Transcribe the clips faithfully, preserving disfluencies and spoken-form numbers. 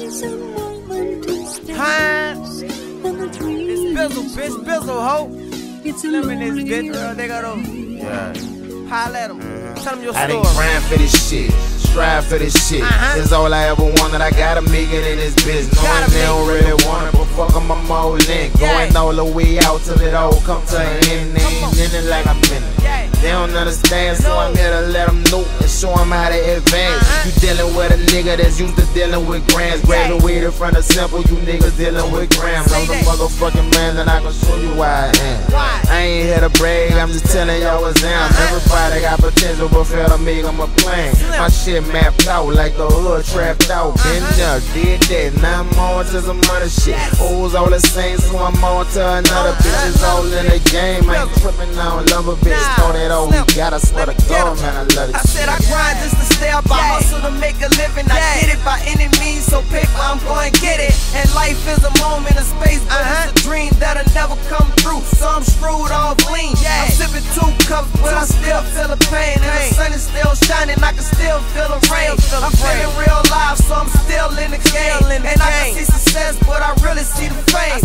Huh? It's Bizzle, bitch, Bizzle, ho. Living this bitch, girl, they got over. Yeah. Holla at them. Mm-hmm. Tell them your I story. I done grind for this shit, strive for this shit. Uh-huh. It's all I ever wanted. I gotta make it in this business. Knowing they don't really want it, but fuck them, I'm all in. Going yeah. all the way out till it all come to an end. They ain't in it like I'm in it. Yeah. They don't understand, so I'm here to let them know and show them how to advance. Uh-huh. You dealing with a nigga that's used to dealing with grams. Graduated from the simple, you niggas dealing with grams. I'm the motherfucking man, and I can show you why I am. Why? I ain't here to brag, I'm just telling y'all what's down. Uh-huh. Everybody got potential, but fail to make them a plan. My shit mapped out like the hood trapped out. Been there, did that, now I'm on to some other shit. O's all the same, so I'm on to another. Bitches all in the game, I ain't tripping, I don't love a bitch. Throw that all we got, I swear to God, man, I love it. I said I grind just to stay up, I hustle to make a living. I get it by any means, so paper, I'm going to get it. And life is a moment of space, but it's a dream that'll never come through. So I'm screwed off lean. I'm sipping two cups, but I still feel the pain. And the sun is still shining, I can still feel the rain. I'm feeling real live, so I'm still in the game. And I can see success, but I really see the fame.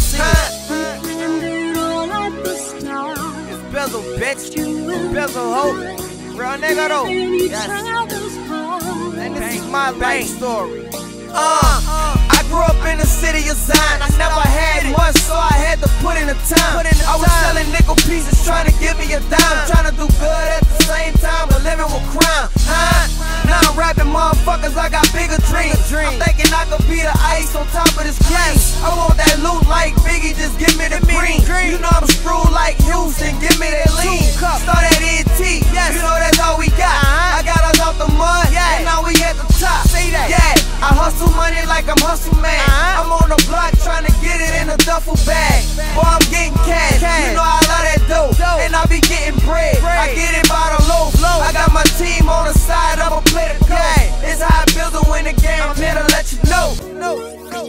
It's Bizzle, bitch. Bizzle, ho. Real nigga, though. Yes. And this is my life story. Uh, I grew up in the city of Zion. I never had much, so I had to put in the time. I was selling nickel pieces, trying to give me a dime. Trying to do good at the same time, but living with crime. Huh? Now I'm rapping motherfuckers, I got bigger dreams. I'm thinking I could be the ice on top of this cream. I want that loot like Biggie, just give me the green. You know I'm screwed like Houston, give me that lean. Start at N T, you know that's all we got. I got us off the mud, and now we at the top. Say that. Yeah, I hustle money like I'm hustle man. I'm on the block trying to get it in a duffel bag. Boy, I'm getting cash, you know I love that dope. And I be getting bread, I get it by the loaf. I got my team on the side, I'ma play the code. It's how I Bizzle win the game, I'm here to let you know. No, no,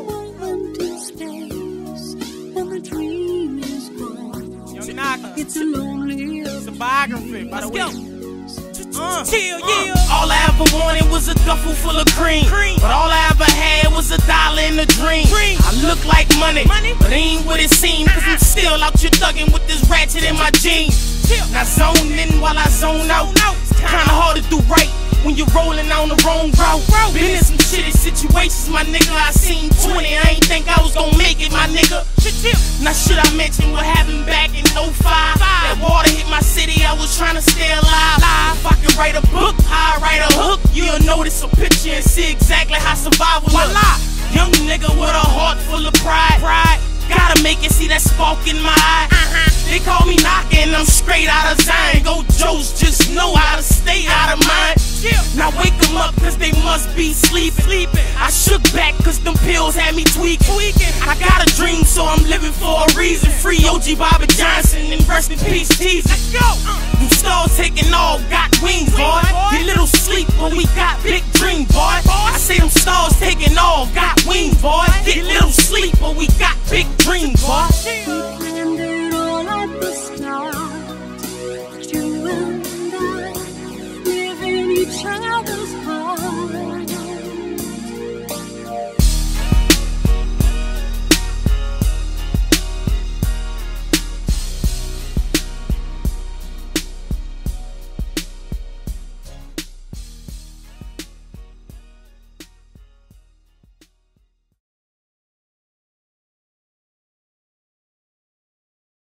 Young Naka. It's a lonely, it's a biography, by the way. Uh, Chill, yeah. uh, all I ever wanted was a duffel full of cream, cream. But all I ever had was a dollar in a dream. dream. I look like money, money, but ain't what it seems. Cause I'm still out here thugging with this ratchet in my jeans. Now zone in while I zone out. It's kinda hard to do right when you're rolling on the wrong route. Been in some shitty situations, my nigga. I seen twenty, I ain't think I was gonna make it, my nigga. Now should I mention what happened back in oh five? That water hit my city, I was trying to stay alive. If I could write a book, I'd write a hook. You'll notice a picture and see exactly how survival looks. Young nigga with a heart full of pride. pride. Gotta make it see that spark in my eye. Uh-huh. They call me Naka and I'm straight out of Zion. Go Joes just know how to stay out of mind. Yeah. Now wake them up cause they must be sleeping. sleeping. I shook back cause them pills had me tweaking. tweaking. I got a dream so I'm living for a reason. Free O G Bobby Johnson and rest in peace teasing. Let's go. Uh. Them stars taking off, got wings, boy. Get little sleep but we got big dreams, boy. boy. I say them stars taking off, got wings, boy. Get little sleep but we got big dreams, boy. Each other.